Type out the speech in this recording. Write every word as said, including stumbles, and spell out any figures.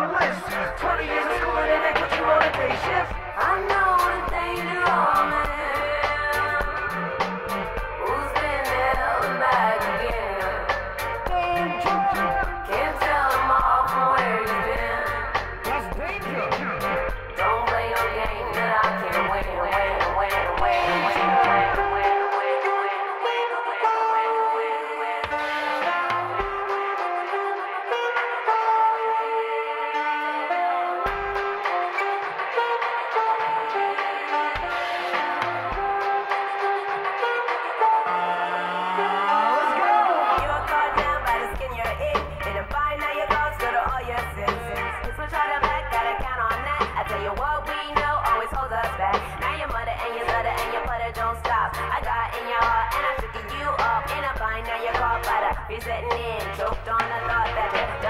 for list. Twenty years of school and they put you on a day shift. I know that they do all, man. Who's been held back again? Can't tell them all from where you've been. That's danger. Don't play your game that I can't win, win, win, win, win, win, win. You're setting in, choked on the thought that